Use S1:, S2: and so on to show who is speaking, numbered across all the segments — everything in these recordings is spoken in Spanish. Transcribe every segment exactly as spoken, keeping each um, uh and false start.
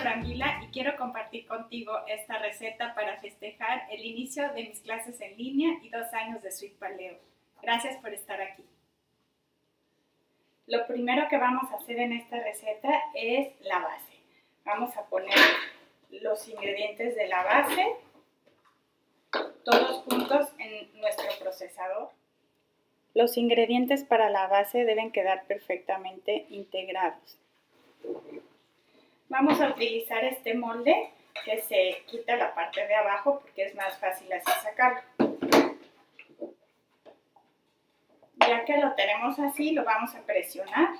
S1: Brambila y quiero compartir contigo esta receta para festejar el inicio de mis clases en línea y dos años de Sweet Paleo. Gracias por estar aquí. Lo primero que vamos a hacer en esta receta es la base. Vamos a poner los ingredientes de la base todos juntos en nuestro procesador. Los ingredientes para la base deben quedar perfectamente integrados. Vamos a utilizar este molde que se quita la parte de abajo porque es más fácil así sacarlo. Ya que lo tenemos así, lo vamos a presionar.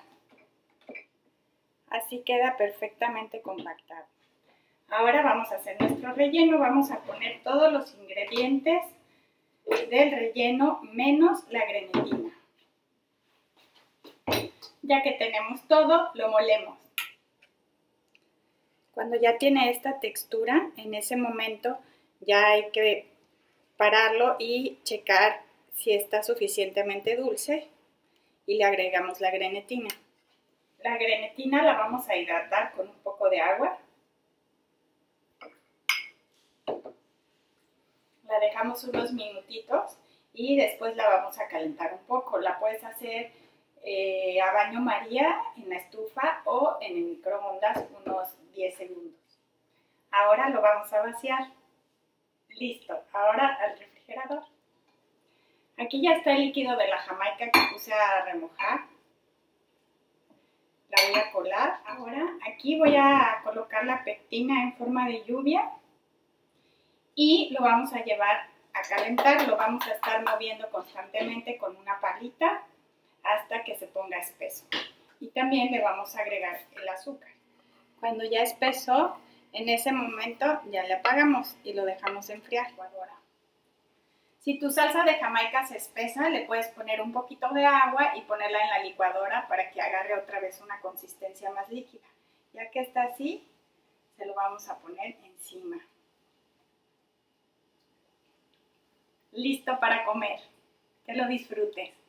S1: Así queda perfectamente compactado. Ahora vamos a hacer nuestro relleno. Vamos a poner todos los ingredientes del relleno menos la grenetina. Ya que tenemos todo, lo molemos. Cuando ya tiene esta textura, en ese momento ya hay que pararlo y checar si está suficientemente dulce y le agregamos la grenetina. La grenetina la vamos a hidratar con un poco de agua. La dejamos unos minutitos y después la vamos a calentar un poco. La puedes hacer eh, a baño María en la estufa o en el microondas unos diez segundos. Ahora lo vamos a vaciar. Listo, ahora al refrigerador. Aquí ya está el líquido de la jamaica que puse a remojar. La voy a colar. Ahora aquí voy a colocar la pectina en forma de lluvia y lo vamos a llevar a calentar. Lo vamos a estar moviendo constantemente con una palita hasta que se ponga espeso. Y también le vamos a agregar el azúcar. Cuando ya espesó, en ese momento ya le apagamos y lo dejamos enfriar. Si tu salsa de jamaica se espesa, le puedes poner un poquito de agua y ponerla en la licuadora para que agarre otra vez una consistencia más líquida. Ya que está así, se lo vamos a poner encima. Listo para comer. Que lo disfrutes.